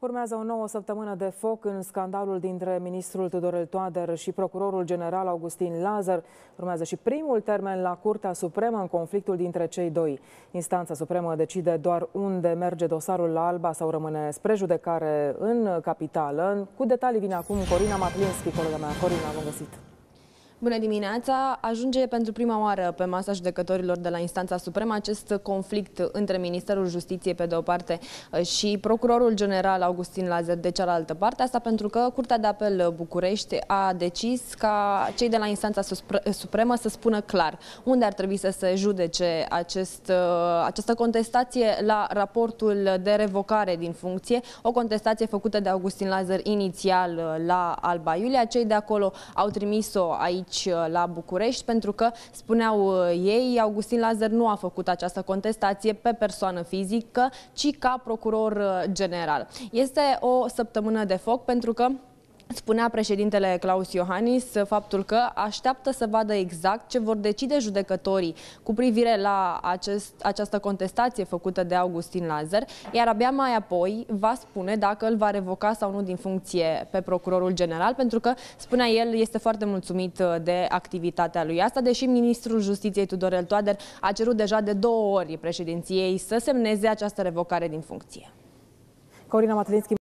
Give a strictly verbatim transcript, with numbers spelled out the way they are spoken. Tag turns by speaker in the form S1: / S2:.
S1: Urmează o nouă săptămână de foc în scandalul dintre ministrul Tudorel Toader și procurorul general Augustin Lazăr. Urmează și primul termen la Curtea Supremă în conflictul dintre cei doi. Instanța Supremă decide doar unde merge dosarul la Alba sau rămâne spre judecare în capitală. Cu detalii vine acum Corina Matlinski, colega mea. Corina, bun găsit!
S2: Bună dimineața! Ajunge pentru prima oară pe masa judecătorilor de la Instanța Supremă acest conflict între Ministerul Justiției pe de o parte și procurorul general Augustin Lazăr de cealaltă parte. Asta pentru că Curtea de Apel București a decis ca cei de la Instanța Supremă să spună clar unde ar trebui să se judece acest, această contestație la raportul de revocare din funcție, o contestație făcută de Augustin Lazăr inițial la Alba Iulia. Cei de acolo au trimis-o aici la București, pentru că, spuneau ei, Augustin Lazăr nu a făcut această contestație pe persoană fizică, ci ca procuror general. Este o săptămână de foc pentru că spunea președintele Claus Iohannis faptul că așteaptă să vadă exact ce vor decide judecătorii cu privire la acest, această contestație făcută de Augustin Lazăr, iar abia mai apoi va spune dacă îl va revoca sau nu din funcție pe procurorul general, pentru că, spunea el, este foarte mulțumit de activitatea lui asta, deși ministrul Justiției Tudorel Toader a cerut deja de două ori președinției să semneze această revocare din funcție.
S1: Corina Matlinski